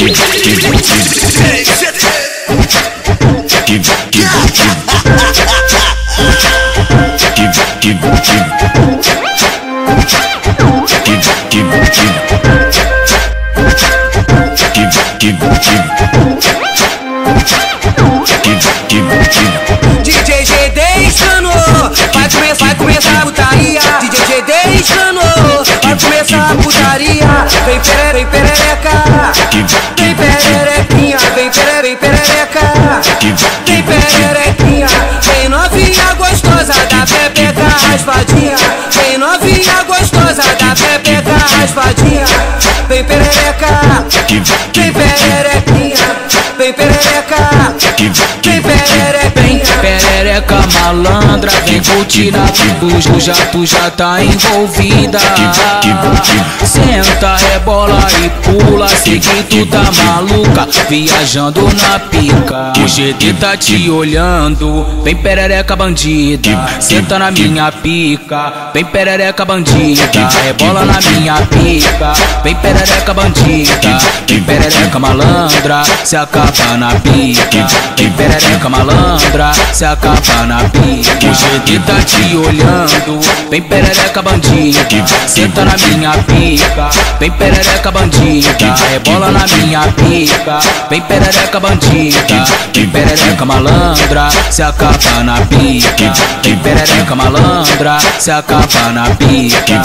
DJ GD ensinou, vai começar a putaria. DJ GD ensinou, vai começar a putaria. Vem perereca, vem pererequinha, vem perereca, vem pererequinha. Vem novinha gostosa da pepeca raspadinha, vem novinha gostosa da pepeca raspadinha. Vem perereca, vem pererequinha, vem perereca, vem pererequinha. Perereca malandra, vem curtir na tu já tá envolvida. Senta, rebola e pula, sei que tu tá maluca, viajando na pica. O GD tá te olhando, vem perereca bandida. Senta na minha pica, vem perereca bandida. Rebola na minha pica, vem perereca bandida. Vem perereca malandra, se acaba na pica. Vem perereca malandra, se acaba na pica. O GD tá te olhando, vem perereca bandida. Senta na minha pica, vem perereca bandida. Rebola na minha pica, vem perereca bandida. Vem perereca malandra, se acaba na pica. Vem perereca malandra, se acaba na pica.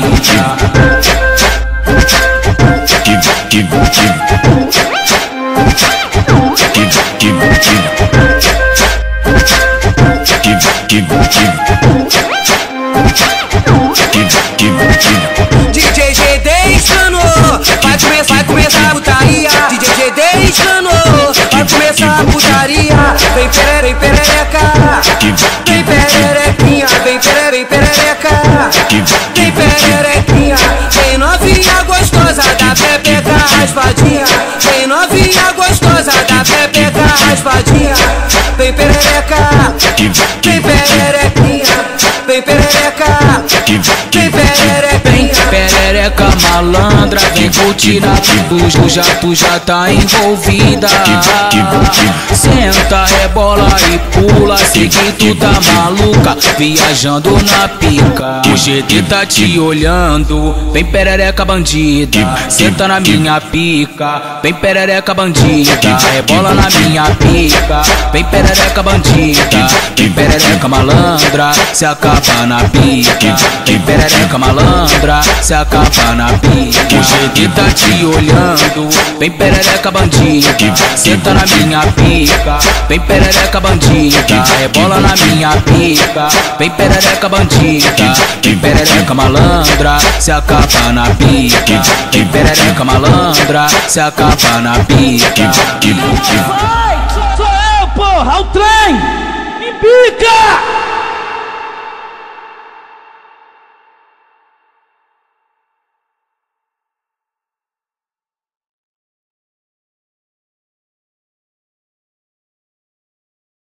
DJ GD ensinou, vai começar a putaria. DJ GD ensinou, vai começar a putaria. Vem perereca, vem pererequinha, vem perereca, vem pererequinha. Vem novinha gostosa da pepeca raspadinha, vem novinha gostosa da pepeca raspadinha. Vem perereca, vem pererequinha, vem perereca, vem pererequinha. Perereca malandra, vem curtir na tu já tá envolvida. Senta, rebola e pula, sei que tu tá maluca, viajando na pica. O GD tá te olhando, vem perereca bandida. Senta na minha pica, vem perereca bandida. Rebola na minha pica, vem perereca bandida. Vem perereca malandra, se acaba na pica. Vem perereca malandra, se acaba na pica. O GD tá te olhando, vem perereca bandida. Senta na minha pica, vem perereca bandida. Rebola na minha pica, vem perereca bandida. Vem perereca malandra, se acaba na pica. Vem perereca malandra, se acaba na pica. Sou eu, porra, o trem! Me pica!